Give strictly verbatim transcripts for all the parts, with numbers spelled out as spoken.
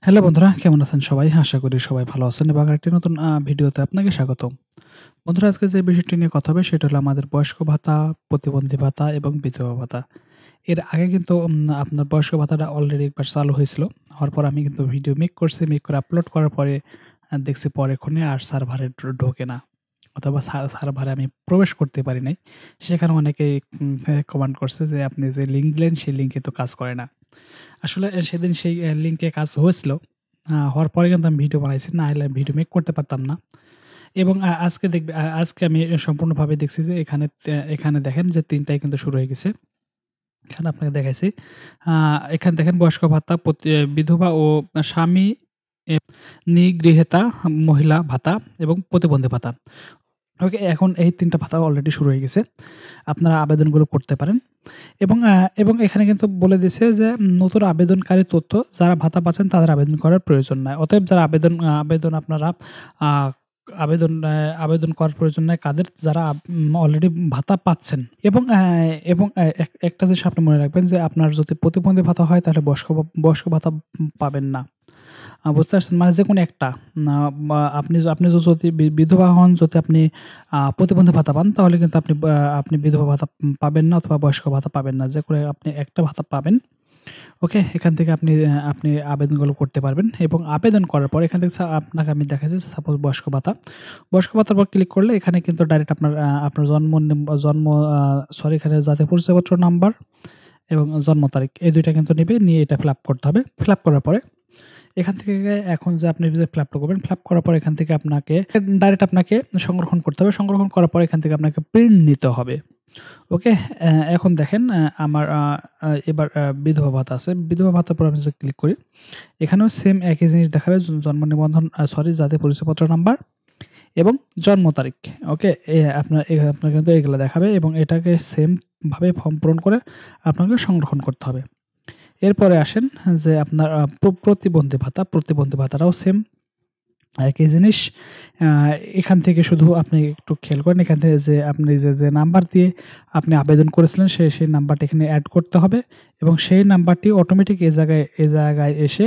Hello বন্ধুরা, কেমন আছেন সবাই? আশা করি সবাই ভালো আছেন এবং আরেকটি নতুন আ ভিডিওতে আপনাকে স্বাগতম। বন্ধুরা, আজকে যে বিষয়টি নিয়ে কথা হবে সেটা হলো আমাদের বয়স্ক ভাতা, প্রতিবন্ধী ভাতা এবং বিধবা ভাতা। এর আগে কিন্তু উম আপনার বয়স্ক ভাতাটা অলরেডি একবার চালু হয়েছিল। হওয়ার পর আমি কিন্তু ভিডিও মেক করছি। মেক করে আপলোড করার পরে আ দেখছি পরেক্ষণে আর সার্ভারে ঢ ঢোকে না। অথবা সা সার্ভারে আমি প্রবেশ করতে পারি নাই। সেখানে অনেকেই উম এ কমেন্ট করছে যে, "আপনি যে লিঙ্ক দিলেন সেই লিঙ্কে তো কাজ করে না।" আসলে এ সেদিন সেই অ্যা লিঙ্কে কাজ হয়েছিল। আ হওয়ার পরে কিন্তু আমি ভিডিও বানাইছি। না হলে ভিডিও মেক করতে পারতাম না। এবং আ আজকে দেখবে আ আজকে আমি সম্পূর্ণভাবে দেখছি যে এখানে তে এখানে দেখেন যে তিন টায় কিন্তু শুরু হয়ে গেছে। এখানে আপনাকে দেখাইছি। আ এখানে দেখেন বয়স্ক ভাতা, প্রতি বিধবা ও স্বামী এ নিগৃহীতা মহিলা ভাতা এবং প্রতিবন্ধী ভাতা। ওকে, এখন এই তিন টা ভাতা অলরেডি শুরু হয়ে গেছে। আপনারা আবেদনগুলো করতে পারেন। এবং আ এবং এখানে কিন্তু বলে দিছে যে নতুন আবেদনকারী তথ্য যারা ভাতা পাচ্ছেন তাদের আবেদন করার প্রয়োজন নাই। অতএব যারা আবেদন আ আবেদন আপনারা আ আবেদন অ্যা আবেদন করার প্রয়োজন নাই কাদের? যারা আপ উম অলরেডি ভাতা পাচ্ছেন। এবং অ্যা এবং অ্যা এক একটা জিনিস আপনি মনে রাখবেন যে আপনার যদি প্রতিবন্ধী ভাতা হয় তাহলে বয়স্ক ভা বয়স্ক ভাতা উম পাবেন না। আ বুঝতে পারছেন? মানে যেকোনো একটা। না বা আপনি য আপনি যদি বি বিধবা হন, যদি আপনি আ প্রতিবন্ধী ভাতা পান তাহলে কিন্তু আপনি বা আপনি বিধবা ভাতা উম পাবেন না অথবা বয়স্ক ভাতা পাবেন না। যেকোনো আপনি একটা ভাতা পাবেন। ওকে? এখান থেকে আপনি অ্যা আপনি আবেদনগুলো করতে পারবেন এবং আবেদন করার পর এখান থেকে সা আপনাকে আমি দেখাচ্ছি সাপোজ বয়স্ক ভাতা। বয়স্ক ভাতার উপর ক্লিক করলে এখানে কিন্তু ডাইরেক্ট আপনার আ আপনার জন্ম নিম জন্ম আ সরি এখানে জাতীয় পরিচয়পত্র নাম্বার এবং জন্ম তারিখ এই দুই টা কিন্তু নিবে, নিয়ে এটা ফিল আপ করতে হবে। ফিল আপ করার পরে এখান থেকে এখন যে আপনি যে ফিল আপটা করবেন, ফিল আপ করার পর এখান থেকে আপনাকে ডাইরেক্ট আপনাকে সংরক্ষণ করতে হবে। সংরক্ষণ করার পর এখান থেকে আপনাকে প্রিন্ট নিতে হবে। ওকে? অ্যা এখন দেখেন অ্যা আমার আ আ এবার আ বিধবা ভাতা আছে। বিধবা ভাতার উপর আমি যদি ক্লিক করি, এখানেও সেম একই জিনিস দেখাবে জ জন্ম নিবন্ধন আ সরি জাতীয় পরিচয়পত্র নাম্বার এবং জন্ম তারিখ। ওকে? এ আপনার এ আপনার কিন্তু এগুলা দেখাবে এবং এটাকে সেম ভাবে ফর্ম পূরণ করে আপনাকে সংরক্ষণ করতে হবে। এরপরে আসেন যে আপনার আ প্র প্রতিবন্ধী ভাতা, প্রতিবন্ধী ভাতাটাও সেম একই জিনিস। আ এখান থেকে শুধু আপনি একটু খেয়াল করেন, এখান থেকে যে আপনি যে, যে নাম্বার দিয়ে আপনি আবেদন করেছিলেন সে সেই নাম্বারটি এখানে এড করতে হবে এবং সেই নাম্বারটি অটোমেটিক এ জায়গায় এ জায়গায় এসে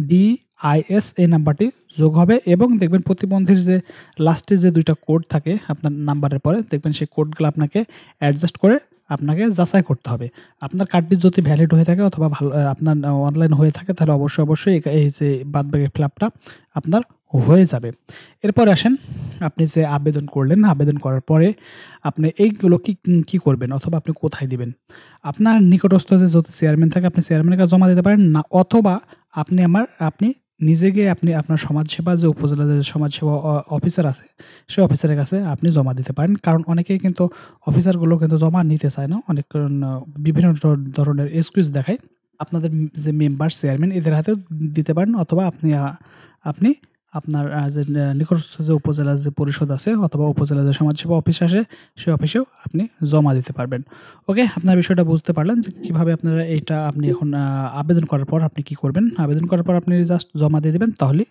ডিআইএস এই নাম্বারটি যোগ হবে এবং দেখবেন প্রতিবন্ধীর যে লাস্টে যে দুই টা কোড থাকে আপনার নাম্বারের পরে দেখবেন সেই কোডগুলো আপনাকে অ্যাডজাস্ট করে আপনাকে যাচাই করতে হবে। আপনার কার্ডটি যদি ভ্যালিড হয়ে থাকে অথবা ভালো আ আপনার আ অনলাইন হয়ে থাকে তাহলে অবশ্যই, অবশ্যই এ এই যে বাদবাকি ফিল আপটা আপনার হয়ে যাবে। এরপরে আসেন, আপনি যে আবেদন করলেন, আবেদন করার পরে আপনি এইগুলো কি কি করবেন অথবা আপনি কোথায় দিবেন? আপনার নিকটস্থ যে যত চেয়ারম্যান থাকে আপনি চেয়ারম্যানের কাছে জমা দিতে পারেন না, অথবা আপনি আমার আপনি নিজে গিয়ে আপনি আপনার সমাজসেবা যে উপজেলা যে সমাজসেবা অ অফিসার আছে, সেই অফিসারের কাছে আপনি জমা দিতে পারেন। কারণ অনেকেই কিন্তু অফিসারগুলো কিন্তু জমা নিতে চায় না। অনেক কারণ আ বিভিন্ন ধ ধরনের এক্সকিউজ দেখায়। আপনাদের উম যে মেম্বার, চেয়ারম্যান এদের হাতেও দিতে পারেন অথবা আপনি আ আপনি আপনার আ যে নে নিকটস্থ যে উপজেলার যে পরিষদ আছে অথবা উপজেলার যে সমাজসেবা অফিস আসে, সেই অফিসেও আপনি জমা দিতে পারবেন। ওকে? আপনার বিষয়টা বুঝতে পারলেন যে কিভাবে আপনারা এইটা আপনি এখন আ আবেদন করার পর আপনি কি করবেন? আবেদন করার পর আপনি জাস্ট জমা দিয়ে দিবেন তাহলেই